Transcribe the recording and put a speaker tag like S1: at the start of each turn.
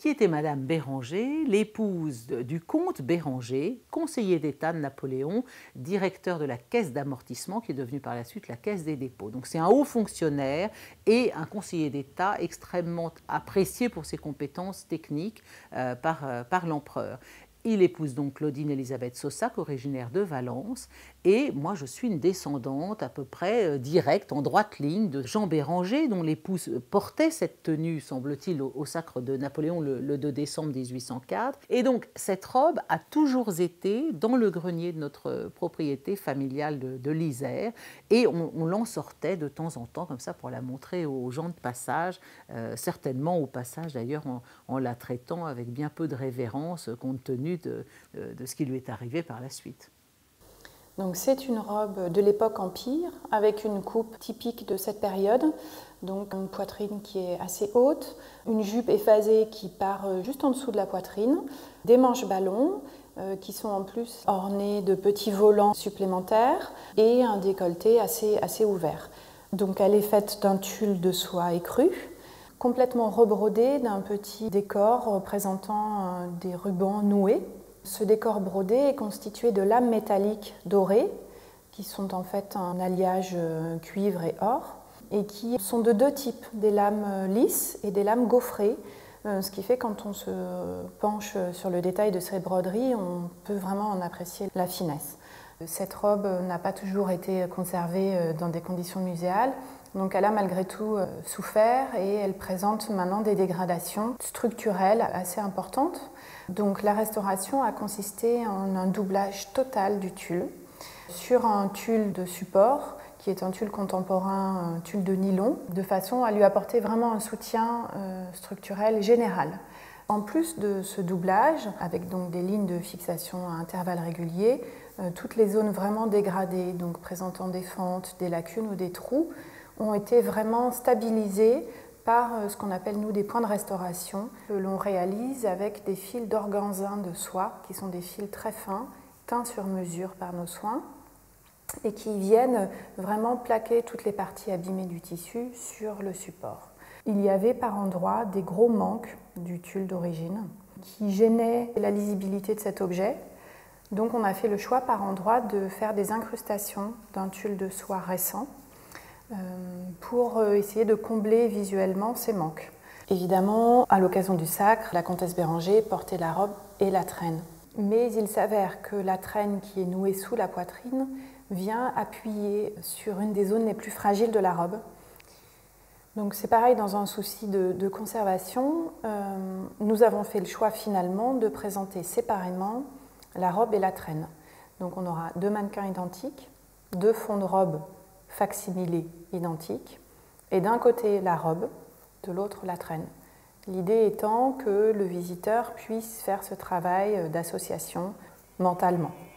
S1: qui était Madame Béranger, l'épouse du comte Béranger, conseiller d'État de Napoléon, directeur de la caisse d'amortissement qui est devenue par la suite la caisse des dépôts. Donc c'est un haut fonctionnaire et un conseiller d'État extrêmement apprécié pour ses compétences techniques par l'empereur. Il épouse donc Claudine Élisabeth Saussac, originaire de Valence, et moi je suis une descendante à peu près directe, en droite ligne, de Jean Béranger, dont l'épouse portait cette tenue, semble-t-il, au sacre de Napoléon le 2 décembre 1804. Et donc cette robe a toujours été dans le grenier de notre propriété familiale de l'Isère, et on l'en sortait de temps en temps comme ça pour la montrer aux gens de passage, certainement au passage d'ailleurs en la traitant avec bien peu de révérence compte tenu de ce qui lui est arrivé par la suite.
S2: Donc c'est une robe de l'époque Empire avec une coupe typique de cette période, donc une poitrine qui est assez haute, une jupe effasée qui part juste en dessous de la poitrine, des manches ballons qui sont en plus ornées de petits volants supplémentaires et un décolleté assez ouvert. Donc elle est faite d'un tulle de soie écrue, complètement rebrodé d'un petit décor représentant des rubans noués. Ce décor brodé est constitué de lames métalliques dorées, qui sont en fait un alliage cuivre et or, et qui sont de deux types, des lames lisses et des lames gaufrées, ce qui fait quand on se penche sur le détail de ces broderies, on peut vraiment en apprécier la finesse. Cette robe n'a pas toujours été conservée dans des conditions muséales, donc elle a malgré tout souffert et elle présente maintenant des dégradations structurelles assez importantes. Donc la restauration a consisté en un doublage total du tulle sur un tulle de support qui est un tulle contemporain, un tulle de nylon, de façon à lui apporter vraiment un soutien structurel général. En plus de ce doublage, avec donc des lignes de fixation à intervalles réguliers, toutes les zones vraiment dégradées, donc présentant des fentes, des lacunes ou des trous, ont été vraiment stabilisées par ce qu'on appelle nous des points de restauration que l'on réalise avec des fils d'organzin de soie qui sont des fils très fins, teints sur mesure par nos soins et qui viennent vraiment plaquer toutes les parties abîmées du tissu sur le support. Il y avait par endroits des gros manques du tulle d'origine qui gênaient la lisibilité de cet objet. Donc on a fait le choix par endroits de faire des incrustations d'un tulle de soie récent pour essayer de combler visuellement ces manques. Évidemment, à l'occasion du sacre, la comtesse Béranger portait la robe et la traîne. Mais il s'avère que la traîne qui est nouée sous la poitrine vient appuyer sur une des zones les plus fragiles de la robe. Donc c'est pareil, dans un souci de conservation, nous avons fait le choix finalement de présenter séparément la robe et la traîne. Donc on aura deux mannequins identiques, deux fonds de robe facsimilés identiques, et d'un côté la robe, de l'autre la traîne. L'idée étant que le visiteur puisse faire ce travail d'association mentalement.